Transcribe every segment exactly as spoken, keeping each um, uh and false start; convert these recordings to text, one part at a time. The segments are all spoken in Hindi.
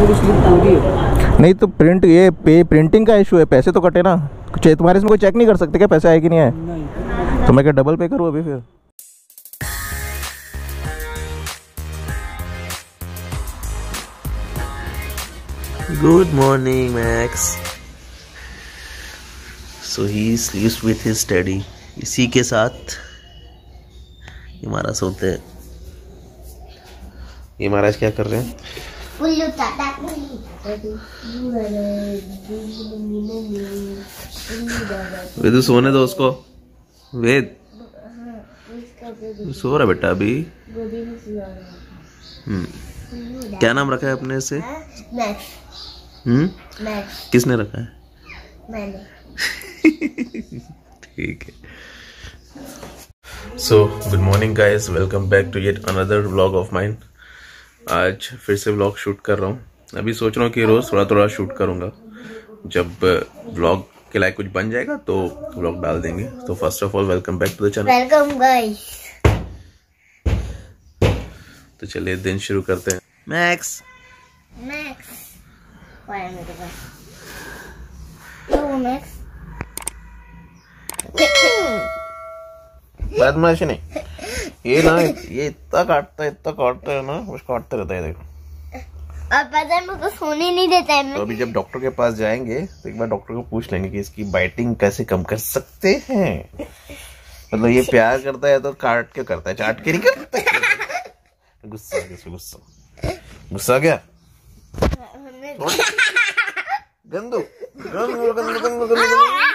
मेरी स्लिप पूरी है। नहीं तो प्रिंट ये पे प्रिंटिंग का इशू है, पैसे तो कटे ना। तुम्हारे इसमें कोई चेक नहीं कर सकते क्या पैसे आए कि नहीं आए? नहीं। तो मैं क्या डबल पे करूँ अभी फिर? Good morning, Max. So he sleeps with his daddy. इसी के साथ ये महाराज सोते हैं। ये महाराज क्या कर रहे हैं? वेद सोने दो उसको। वेद सो रहा बेटा अभी। हम्म क्या नाम रखा है अपने से? मैक्स। हम्म मैक्स किसने रखा है? मैंने। ठीक है। So good morning guys, welcome back to yet another vlog of mine. आज फिर से व्लॉग शूट कर रहा हूँ। अभी सोच रहा हूँ कि रोज थोड़ा थोड़ा शूट करूँगा। जब व्लॉग के लायक कुछ बन जाएगा तो व्लॉग डाल देंगे। तो first of all welcome back to the channel. Welcome guys. तो चलिए दिन शुरू करते हैं। मैक्स मैक्स कौन है मेरे पास? तो मैक्स बदमाशी नहीं। ये ना ये इतना काटता है इतना काटता है ना, कुछ काटते रहता है। देखो और पता है मुझको सोने नहीं देता है। तो अभी जब डॉक्टर के पास जाएंगे तो एक बार डॉक्टर को पूछ लेंगे कि इसकी बाइटिंग कैसे कम कर सकते हैं। मतलब ये प्यार करता है तो काट के करता है, चाट के नहीं करता है। गुस्सा गुस्सा गुस्सा क्या? गंदू गंदू गंदू गंदू गंदू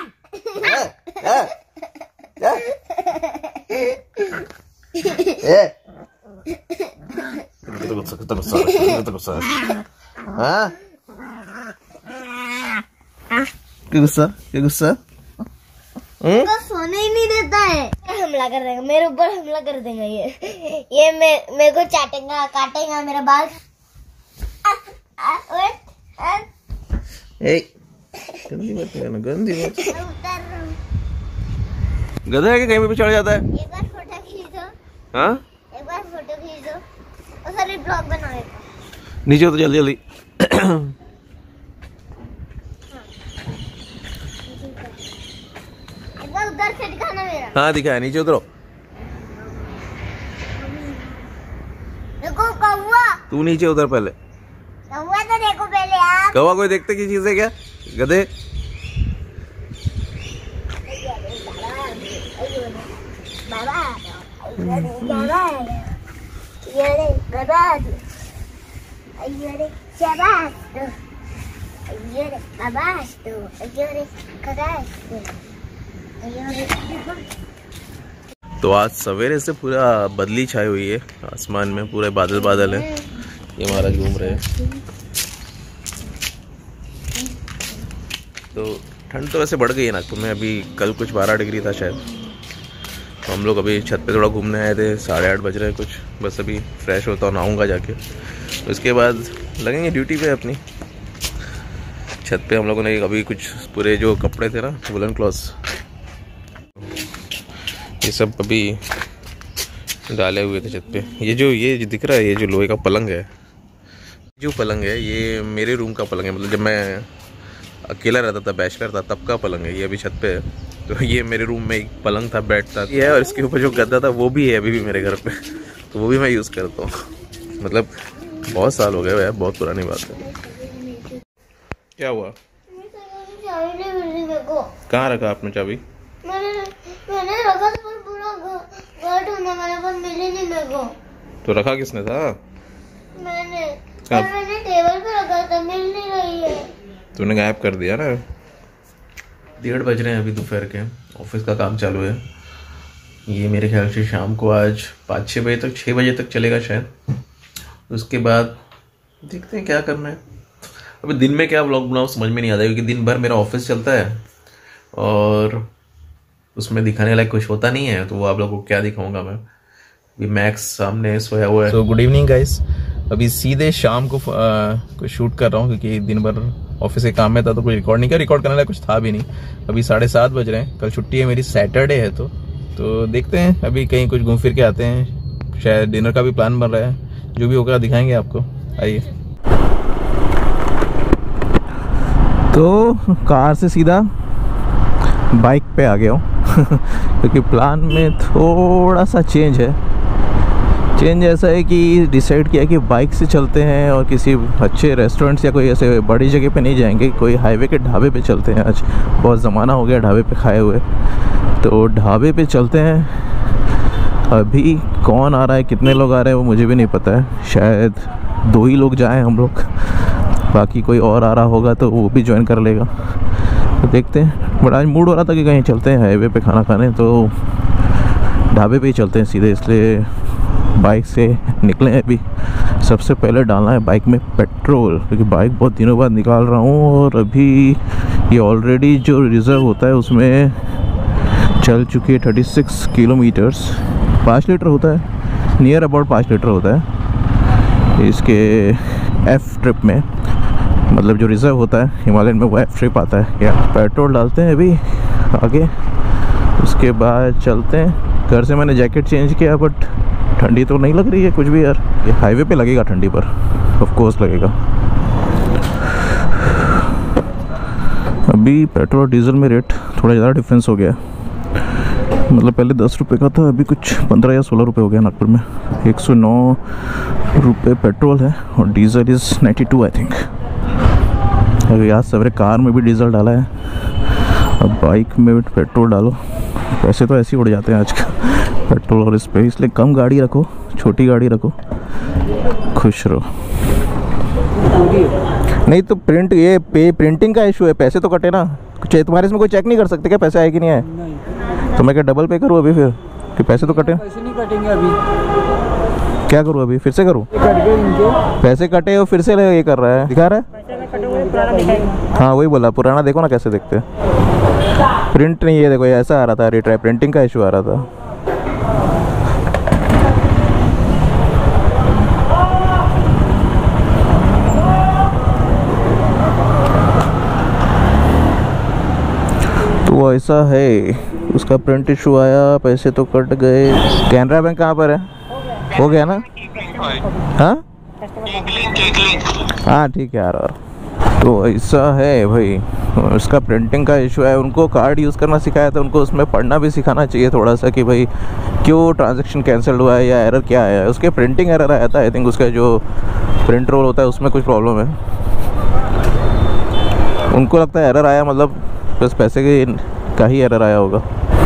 तो गुस्सा तो गुस्सा तो गुस्सा हाँ क्या गुस्सा क्या गुस्सा? मुझको सोने ही नहीं देता है। हमला कर देगा मेरे ऊपर, हमला कर देगा ये ये मे, मेरे को चाटेगा, काटेगा मेरा बाल। ए गंदी बात करना, गंदी बात। गधा है कि कहीं पे चढ़ जाता है। एक बार फोटो खींच दो। हाँ एक बार फोटो खींच दो और सारे ब्लॉग बनाएगा। नीचे तो जल्दी जल्दी। एक बार उधर से दिखाना मेरा। हाँ दिखा है, नीचे उतरो। देखो कौवा। तू नीचे उतर पहले। कौवा तो देखो पहले आप। कौवा कोई देखते की चीज है क्या? गधे। बाबा बाबा ये रे बाबा ये रे शाबाश तो ये रे शाबाश तो ये रे खगाश तो ये रे। तो आज सवेरे से पूरा बदली छाई हुई है आसमान में, पूरे बादल बादल है। ये महाराज घूम रहे हैं। तो ठंड तो वैसे बढ़ गई है नागपुर में। अभी कल कुछ बारह डिग्री था शायद। तो हम लोग अभी छत पे थोड़ा घूमने आए थे। साढ़े आठ बज रहे हैं कुछ। बस अभी फ्रेश होता हूँ, नहाऊंगा जाके। उसके बाद लगेंगे ड्यूटी पे अपनी। छत पे हम लोगों ने अभी कुछ पूरे जो कपड़े थे ना, वुलन क्लॉथ्स, ये सब अभी डाले हुए थे छत पे। ये जो ये जो दिख रहा है, ये जो लोहे का पलंग है, जो पलंग है ये मेरे रूम का पलंग है। मतलब जब मैं अकेला रहता था, बैचलर था, तब का पलंग है। ये अभी छत पे है। तो ये मेरे रूम में एक पलंग था, बेड था ये है। और इसके ऊपर जो गद्दा था वो भी है अभी भी मेरे घर पे। तो वो भी मैं यूज़ करता हूँ। मतलब बहुत साल हो गए यार, बहुत पुरानी बात है। क्या हुआ? कहाँ रखा आपने चाबी? मैंने मैंने रखा था पर पूरा घर ढूंढा, मेरे पास मिली नहीं मेरे को। तो रखा किसने था? मैंने पर मैंने टेबल पे रखा था, मिल नहीं रही है। तूने गायब कर दिया ना। डेढ़ बज रहे हैं अभी दोपहर के। ऑफिस का काम चालू है। ये मेरे ख्याल से शाम को आज पाँच छः बजे तक, छः बजे तक चलेगा शायद। उसके बाद देखते हैं क्या करना है। अभी दिन में क्या व्लॉग बनाऊँ समझ में नहीं आता, क्योंकि दिन भर मेरा ऑफिस चलता है और उसमें दिखाने लायक कुछ होता नहीं है। तो वो आप लोगों को क्या दिखाऊंगा मैं। अभी मैक्स सामने सोया हुआ है। तो गुड इवनिंग गाइस। अभी सीधे शाम को कुछ शूट कर रहा हूँ, क्योंकि दिन भर ऑफिस के काम में था तो कोई रिकॉर्ड नहीं किया। रिकॉर्ड करने लायक कुछ था भी नहीं। अभी साढ़े सात बज रहे हैं। कल छुट्टी है मेरी, सैटरडे है। तो तो देखते हैं अभी कहीं कुछ घूम फिर के आते हैं। शायद डिनर का भी प्लान बन रहा है। जो भी होगा दिखाएंगे आपको। आइए। तो कार से सीधा बाइक पे आ गया हूँ क्योंकि प्लान में थोड़ा सा चेंज है। चेंज ऐसा है कि डिसाइड किया कि बाइक से चलते हैं और किसी अच्छे रेस्टोरेंट्स या कोई ऐसे बड़ी जगह पे नहीं जाएंगे, कोई हाईवे के ढाबे पे चलते हैं। आज बहुत ज़माना हो गया ढाबे पे खाए हुए, तो ढाबे पे चलते हैं। अभी कौन आ रहा है, कितने लोग आ रहे हैं वो मुझे भी नहीं पता है। शायद दो ही लोग जाएं हम लोग, बाकी कोई और आ रहा होगा तो वो भी ज्वाइन कर लेगा, तो देखते हैं। बट आज मूड हो रहा था कि कहीं चलते हैं हाईवे पे खाना खाने, तो ढाबे पे ही चलते हैं सीधे, इसलिए बाइक से निकले हैं। अभी सबसे पहले डालना है बाइक में पेट्रोल, क्योंकि बाइक बहुत दिनों बाद निकाल रहा हूँ और अभी ये ऑलरेडी जो रिज़र्व होता है उसमें चल चुकी है थर्टी सिक्स किलोमीटर्स। पाँच लीटर होता है, नियर अबाउट पाँच लीटर होता है इसके एफ ट्रिप में, मतलब जो रिज़र्व होता है हिमालयन में वो एफ ट्रिप आता है। या पेट्रोल डालते हैं अभी आगे, उसके बाद चलते हैं। घर से मैंने जैकेट चेंज किया, बट ठंडी तो नहीं लग रही है कुछ भी यार। ये हाईवे पे लगेगा ठंडी, पर ऑफ कोर्स लगेगा। अभी पेट्रोल और डीजल में रेट थोड़ा ज़्यादा डिफरेंस हो गया, मतलब पहले दस रुपये का था, अभी कुछ पंद्रह या सोलह रुपये हो गया नागपुर में। एक सौ नौ रुपये पेट्रोल है और diesel is ninety two I think. अभी आज सवेरे कार में भी डीजल डाला है, अब बाइक में भी पेट्रोल डालो। पैसे तो ऐसे ही उड़ जाते हैं आजकल पेट्रोल और इस पे, इसलिए कम गाड़ी रखो, छोटी गाड़ी रखो, खुश रहो। नहीं तो प्रिंट ये पे प्रिंटिंग का इशू है, पैसे तो कटे ना। तुम्हारे इसमें कोई चेक नहीं कर सकते क्या पैसे आए कि नहीं आए? नहीं। तो मैं क्या डबल पे करूँ अभी फिर कि पैसे तो कटे? पैसे नहीं कटेंगे अभी। क्या करूँ अभी, फिर से करूँ? पैसे कटे और फिर से ये कर रहा है, दिखा रहा है। हाँ वही बोला, पुराना देखो ना कैसे देखते हैं। प्रिंट नहीं, ये देखो ये ऐसा आ रहा था, रिट्राई प्रिंटिंग का इशू आ रहा था। तो ऐसा है, उसका प्रिंट इशू आया, पैसे तो कट गए। कैनरा बैंक कहाँ पर है? हो गया ना? हाँ हाँ ठीक है यार। तो ऐसा है भाई, उसका प्रिंटिंग का इशू है। उनको कार्ड यूज़ करना सिखाया था, उनको उसमें पढ़ना भी सिखाना चाहिए थोड़ा सा कि भाई क्यों ट्रांजैक्शन कैंसिल हुआ है या एरर क्या आया है। उसके प्रिंटिंग एरर आया था आई थिंक, उसका जो प्रिंट रोल होता है उसमें कुछ प्रॉब्लम है। उनको लगता है एरर आया मतलब बस पैसे के का ही एरर आया होगा।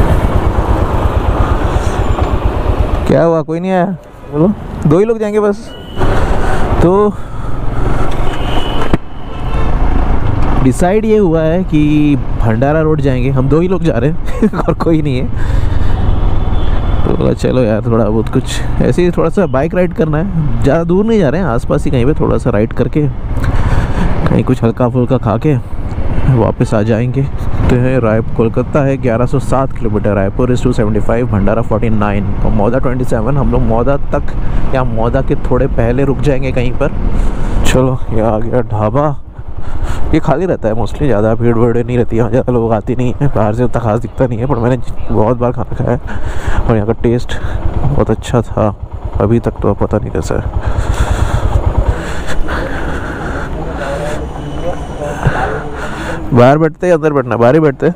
क्या हुआ, कोई नहीं आया? बोलो, दो ही लोग जाएंगे बस। तो डिसाइड ये हुआ है कि भंडारा रोड जाएंगे, हम दो ही लोग जा रहे हैं और कोई नहीं है। तो चलो यार, थोड़ा बहुत कुछ ऐसे ही थोड़ा सा बाइक राइड करना है, ज़्यादा दूर नहीं जा रहे हैं, आसपास ही कहीं पे थोड़ा सा राइड करके कहीं कुछ हल्का फुल्का खा के वापस आ जाएंगे। तो है रायपुर, कोलकाता है ग्यारह सौ सात kilometre, Raipur is two seventy five, Bhandara forty nine और मौदा ट्वेंटी सेवन। हम लोग मौदा तक या मौदा के थोड़े पहले रुक जाएंगे कहीं पर। चलो ये आ गया ढाबा, ये खाली रहता है मोस्टली, ज़्यादा भीड़ भीड़ नहीं रहती है, ज़्यादा लोग आती नहीं है, बाहर से उतना खास दिखता नहीं है। पर मैंने बहुत बार खाना खाया और यहाँ का टेस्ट बहुत अच्छा था, अभी तक तो पता नहीं कैसा है। बाहर बैठते हैं अंदर बैठना? बाहर ही बैठते हैं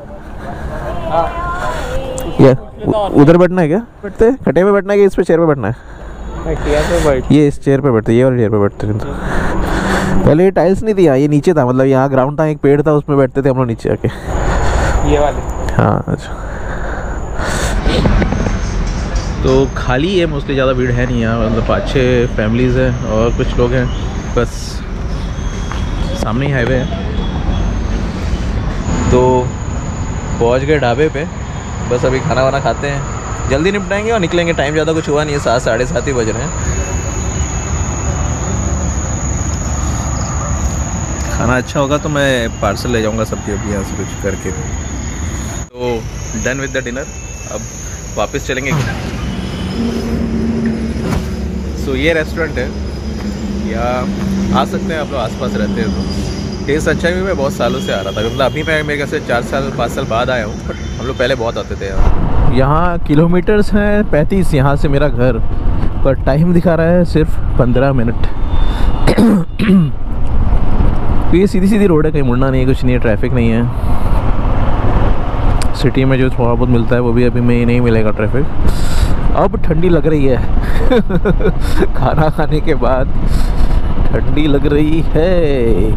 या उधर बैठना है? क्या बैठते हैं, खटे पे बैठना है कि इस पे चेयर पे बैठना है? ये इस चेयर पे बैठते, ये वाली चेयर पे बैठते हैं। तो पहले ये टाइल्स नहीं थी यहाँ, ये नीचे था, मतलब यहाँ ग्राउंड था, एक पेड़ था, उसमें बैठते थे हम लोग नीचे आके, ये वाले। हाँ अच्छा। तो खाली है मोस्टली, ज़्यादा भीड़ है नहीं यहाँ, मतलब पाँच छः फैमिलीज़ हैं और कुछ लोग हैं बस, सामने ही हाईवे है। तो पहुंच गए ढाबे पे, बस अभी खाना वाना खाते हैं, जल्दी निपटाएंगे और निकलेंगे। टाइम ज़्यादा कुछ हुआ नहीं है, सात साढ़े सात ही बज रहे हैं। खाना अच्छा होगा तो मैं पार्सल ले जाऊंगा सबके अभी यहाँ से कुछ करके। तो डन विद द डिनर, अब वापस चलेंगे। सो so, ये रेस्टोरेंट है, या आ सकते हैं आप लोग आसपास रहते हैं तो। टेस्ट अच्छा भी, मैं बहुत सालों से आ रहा था, मतलब अभी मैं मेरे से चार साल पाँच साल बाद आया हूँ, बट हम लोग पहले बहुत आते थे यहाँ। यहाँ किलोमीटर्स हैं पैंतीस यहाँ से मेरा घर, पर टाइम दिखा रहा है सिर्फ पंद्रह मिनट। तो ये सीधी सीधी रोड है, कहीं मुड़ना नहीं है, कुछ नहीं है, ट्रैफिक नहीं है। सिटी में जो थोड़ा बहुत मिलता है वो भी अभी में नहीं मिलेगा ट्रैफिक। अब ठंडी लग रही है खाना खाने के बाद ठंडी लग रही है।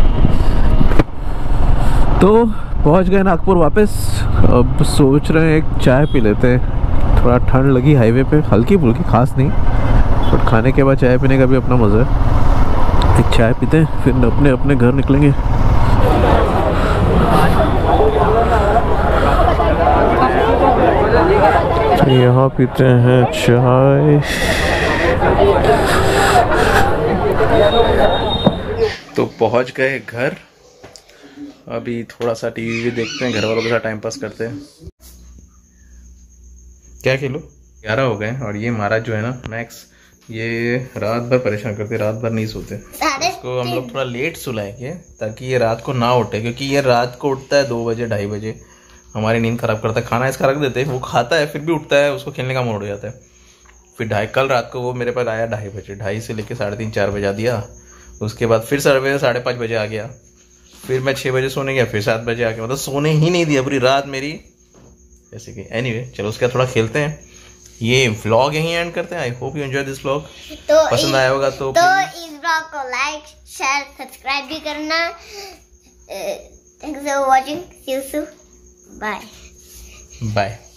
तो पहुंच गए नागपुर वापस। अब सोच रहे हैं एक चाय पी लेते हैं, थोड़ा ठंड लगी हाईवे पे, हल्की फुल्की, खास नहीं, बट खाने के बाद चाय पीने का भी अपना मज़ा है। एक चाय पीते हैं फिर अपने अपने घर निकलेंगे। तो यहाँ पीते हैं चाय। तो पहुंच गए घर, अभी थोड़ा सा टीवी भी देखते हैं, घर वालों के साथ टाइम पास करते हैं। क्या किलो ग्यारह हो गए और ये महाराज जो है ना मैक्स, ये रात भर परेशान करते, रात भर नहीं सोते। इसको हम लोग थोड़ा लेट सुलाएंगे ताकि ये रात को ना उठे, क्योंकि ये रात को उठता है दो बजे ढाई बजे, हमारी नींद खराब करता है। खाना इसका रख देते हैं, वो खाता है फिर भी उठता है, उसको खेलने का मूड हो जाता है। फिर ढाई कल रात को वो मेरे पास आया ढाई बजे, ढाई से लेके साढ़े तीन चार बजा दिया। उसके बाद फिर साढ़े साढ़े पाँच बजे आ गया, फिर मैं छः बजे सोने गया, फिर सात बजे आके, मतलब सोने ही नहीं दिया पूरी रात मेरी जैसे कि। एनीवे चलो उसके बाद थोड़ा खेलते हैं। ये व्लॉग यहीं एंड करते हैं। I hope you enjoy this vlog. तो पसंद आया होगा तो तो इस व्लॉग को लाइक शेयर सब्सक्राइब भी करना। Thanks for watching, see you soon, bye bye.